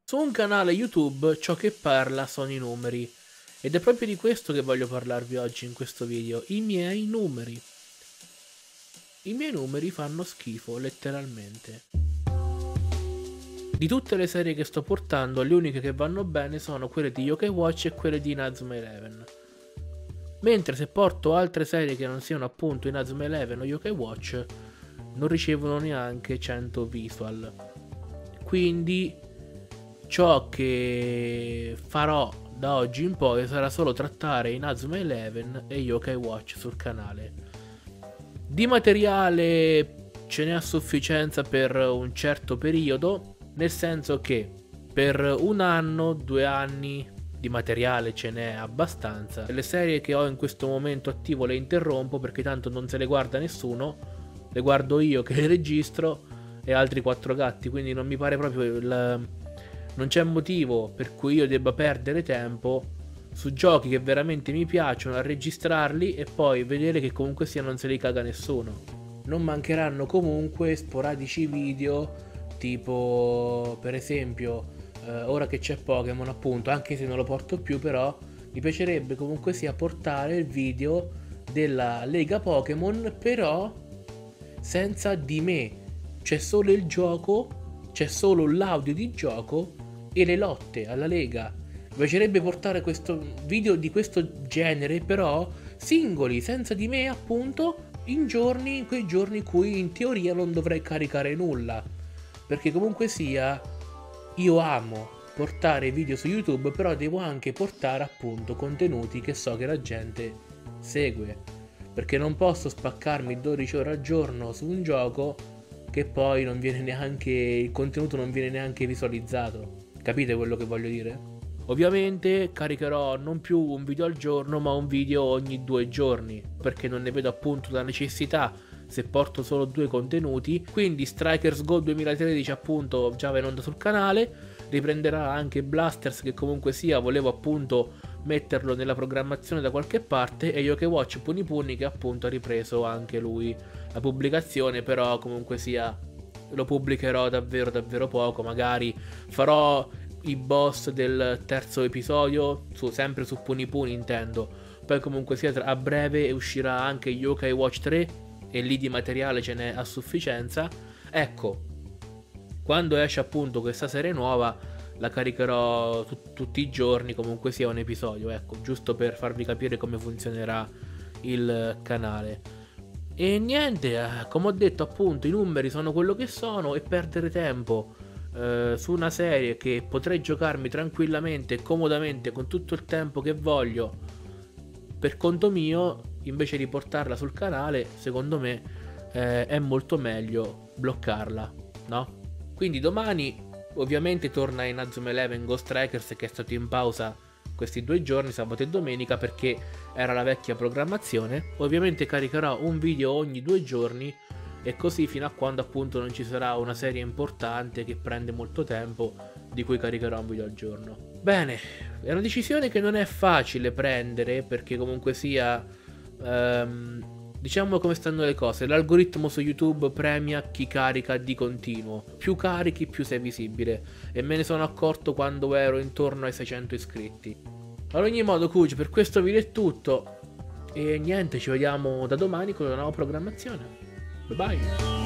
Su un canale YouTube ciò che parla sono i numeri. Ed è proprio di questo che voglio parlarvi oggi in questo video, i miei numeri. I miei numeri fanno schifo, letteralmente. Di tutte le serie che sto portando, le uniche che vanno bene sono quelle di Yokai Watch e quelle di Inazuma Eleven. Mentre se porto altre serie che non siano appunto Inazuma Eleven o Yokai Watch, non ricevono neanche 100 visual. Quindi ciò che farò da oggi in poi sarà solo trattare Inazuma Eleven e Yokai Watch sul canale. Di materiale ce n'è a sufficienza per un certo periodo, nel senso che per un anno, 2 anni di materiale ce n'è abbastanza. Le serie che ho in questo momento attivo le interrompo perché tanto non se le guarda nessuno, le guardo io che le registro e altri 4 gatti, quindi non mi pare proprio non c'è motivo per cui io debba perdere tempo su giochi che veramente mi piacciono a registrarli e poi vedere che comunque sia non se li caga nessuno. Non mancheranno comunque sporadici video, tipo per esempio ora che c'è Pokémon appunto, anche se non lo porto più, però mi piacerebbe comunque sia portare il video della Lega Pokémon, però senza di me. C'è solo il gioco, c'è solo l'audio di gioco e le lotte alla Lega. Mi piacerebbe portare questo video di questo genere, però singoli, senza di me appunto, in quei giorni in cui in teoria non dovrei caricare nulla. Perché comunque sia, io amo portare video su YouTube, però devo anche portare appunto contenuti che so che la gente segue. Perché non posso spaccarmi 12 ore al giorno su un gioco che poi non viene neanche, il contenuto non viene neanche visualizzato. Capite quello che voglio dire? Ovviamente caricherò non più un video al giorno, ma un video ogni 2 giorni, perché non ne vedo appunto la necessità se porto solo 2 contenuti. Quindi Strikers Go 2013 appunto già va in onda sul canale, riprenderà anche Blasters, che comunque sia volevo appunto metterlo nella programmazione da qualche parte, e Yokai Watch Puni Puni, che appunto ha ripreso anche lui la pubblicazione, però comunque sia lo pubblicherò davvero poco. Magari farò i boss del terzo episodio sempre su Puni Puni intendo, poi comunque sia a breve uscirà anche Yokai Watch 3 e lì di materiale ce n'è a sufficienza. Ecco, quando esce appunto questa serie nuova la caricherò tutti i giorni, comunque sia un episodio, ecco, giusto per farvi capire come funzionerà il canale. E niente, come ho detto appunto, i numeri sono quello che sono, e perdere tempo su una serie che potrei giocarmi tranquillamente e comodamente con tutto il tempo che voglio per conto mio, invece di portarla sul canale, secondo me è molto meglio bloccarla, no? Quindi domani ovviamente torna Inazuma Eleven Ghost Strikers, che è stato in pausa questi 2 giorni, sabato e domenica, perché era la vecchia programmazione. Ovviamente caricherò un video ogni 2 giorni, e così fino a quando appunto non ci sarà una serie importante che prende molto tempo, di cui caricherò un video al giorno. Bene, è una decisione che non è facile prendere, perché comunque sia diciamo come stanno le cose. L'algoritmo su YouTube premia chi carica di continuo, più carichi più sei visibile, e me ne sono accorto quando ero intorno ai 600 iscritti. Ad ogni modo Kuj, per questo video è tutto, e niente, ci vediamo da domani con una nuova programmazione. Bye bye.